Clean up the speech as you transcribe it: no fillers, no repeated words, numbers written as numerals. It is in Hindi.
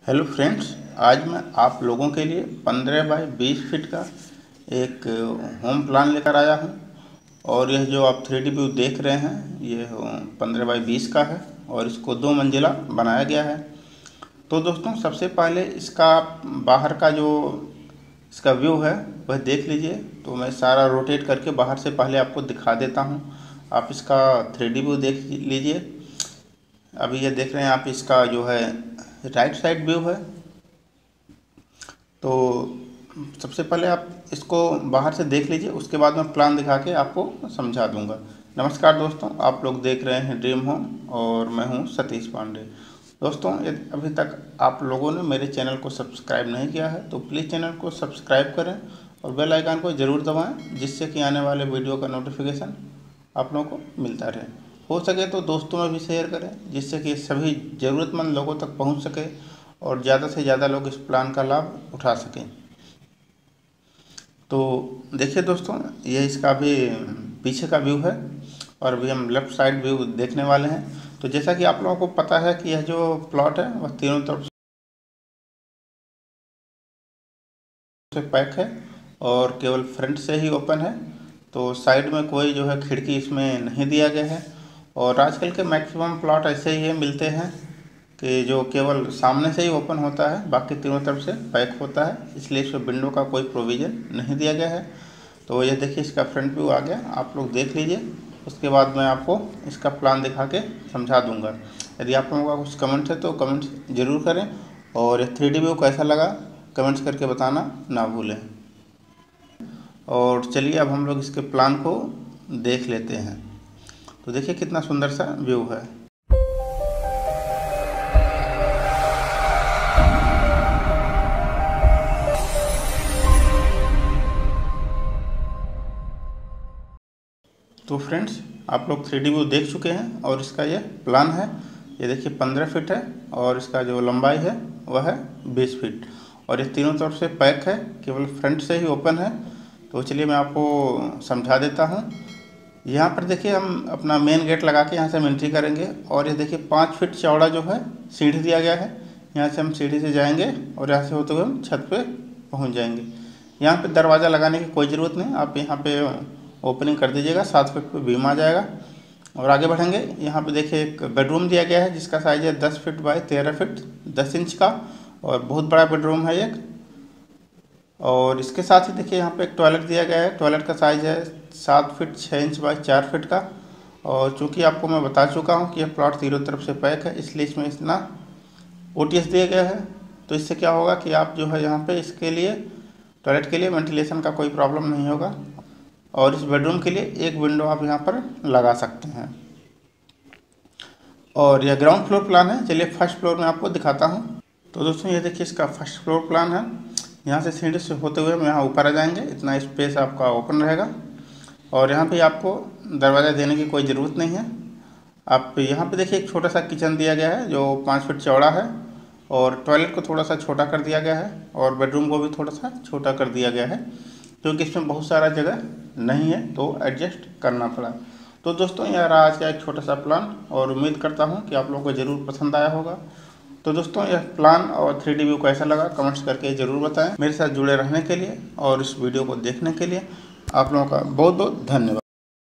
हेलो फ्रेंड्स, आज मैं आप लोगों के लिए 15 बाई 20 फीट का एक होम प्लान लेकर आया हूं। और यह जो आप 3D व्यू देख रहे हैं ये 15 बाई 20 का है और इसको 2 मंजिला बनाया गया है। तो दोस्तों, सबसे पहले इसका बाहर का जो इसका व्यू है वह देख लीजिए। तो मैं सारा रोटेट करके बाहर से पहले आपको दिखा देता हूं। आप इसका 3D व्यू देख लीजिए। अभी ये देख रहे हैं आप, इसका जो है राइट साइड व्यू है। तो सबसे पहले आप इसको बाहर से देख लीजिए, उसके बाद मैं प्लान दिखा के आपको समझा दूंगा। नमस्कार दोस्तों, आप लोग देख रहे हैं ड्रीम होम और मैं हूं सतीश पांडे। दोस्तों, यदि अभी तक आप लोगों ने मेरे चैनल को सब्सक्राइब नहीं किया है तो प्लीज़ चैनल को सब्सक्राइब करें और बेल आइकन को ज़रूर दबाएं, जिससे कि आने वाले वीडियो का नोटिफिकेशन आप लोगों को मिलता रहे। हो सके तो दोस्तों में भी शेयर करें, जिससे कि सभी ज़रूरतमंद लोगों तक पहुंच सके और ज़्यादा से ज़्यादा लोग इस प्लान का लाभ उठा सकें। तो देखिए दोस्तों, ये इसका अभी पीछे का व्यू है और अभी हम लेफ़्ट साइड व्यू देखने वाले हैं। तो जैसा कि आप लोगों को पता है कि यह जो प्लॉट है वह तीनों तरफ से पैक है और केवल फ्रंट से ही ओपन है। तो साइड में कोई जो है खिड़की इसमें नहीं दिया गया है। और आजकल के मैक्सिमम प्लॉट ऐसे ही मिलते हैं कि जो केवल सामने से ही ओपन होता है, बाकी तीनों तरफ से पैक होता है, इसलिए इसमें विंडो का कोई प्रोविज़न नहीं दिया गया है। तो ये देखिए, इसका फ्रंट व्यू आ गया, आप लोग देख लीजिए। उसके बाद मैं आपको इसका प्लान दिखा के समझा दूंगा। यदि आप लोगों का कुछ कमेंट है तो कमेंट ज़रूर करें और 3D व्यू कैसा लगा कमेंट्स करके बताना ना भूलें। और चलिए अब हम लोग इसके प्लान को देख लेते हैं। तो देखिए कितना सुंदर सा व्यू है। तो फ्रेंड्स, आप लोग 3D व्यू देख चुके हैं और इसका ये प्लान है। ये देखिए 15 फीट है और इसका जो लंबाई है वह है 20 फीट और ये तीनों तरफ से पैक है, केवल फ्रंट से ही ओपन है। तो चलिए मैं आपको समझा देता हूँ। यहाँ पर देखिए, हम अपना मेन गेट लगा के यहाँ से हम एंट्री करेंगे और ये देखिए 5 फीट चौड़ा जो है सीढ़ी दिया गया है। यहाँ से हम सीढ़ी से जाएंगे और यहाँ से होते हुए हम छत पे पहुँच जाएंगे। यहाँ पे दरवाज़ा लगाने की कोई ज़रूरत नहीं, आप यहाँ पे ओपनिंग कर दीजिएगा, 7 फीट पे बीम आ जाएगा। और आगे बढ़ेंगे, यहाँ पे देखिए एक बेडरूम दिया गया है जिसका साइज़ है 10 फीट बाई 13 फीट 10 इंच का और बहुत बड़ा बेडरूम है एक। और इसके साथ ही देखिए यहाँ पे एक टॉयलेट दिया गया है। टॉयलेट का साइज़ है 7 फीट 6 इंच बाई 4 फीट का। और चूँकि आपको मैं बता चुका हूँ कि यह प्लॉट तीनों तरफ से पैक है, इसलिए इसमें इतना OTS दिया गया है। तो इससे क्या होगा कि आप जो है यहाँ पे इसके लिए टॉयलेट के लिए वेंटिलेशन का कोई प्रॉब्लम नहीं होगा। और इस बेडरूम के लिए एक विंडो आप यहाँ पर लगा सकते हैं। और यह ग्राउंड फ्लोर प्लान है। चलिए फर्स्ट फ्लोर में आपको दिखाता हूँ। तो दोस्तों, ये देखिए इसका फर्स्ट फ्लोर प्लान है। यहाँ से सीढ़ी से होते हुए हम यहाँ ऊपर आ जाएंगे, इतना स्पेस आपका ओपन रहेगा। और यहाँ पे आपको दरवाज़ा देने की कोई ज़रूरत नहीं है। आप यहाँ पे देखिए एक छोटा सा किचन दिया गया है जो 5 फीट चौड़ा है और टॉयलेट को थोड़ा सा छोटा कर दिया गया है और बेडरूम को भी थोड़ा सा छोटा कर दिया गया है, क्योंकि इसमें बहुत सारा जगह नहीं है तो एडजस्ट करना पड़ा। तो दोस्तों, यह रहा आज का एक छोटा सा प्लान और उम्मीद करता हूँ कि आप लोगों को ज़रूर पसंद आया होगा। तो दोस्तों, यह प्लान और 3D व्यू कैसा लगा कमेंट्स करके ज़रूर बताएं। मेरे साथ जुड़े रहने के लिए और इस वीडियो को देखने के लिए आप लोगों का बहुत बहुत धन्यवाद।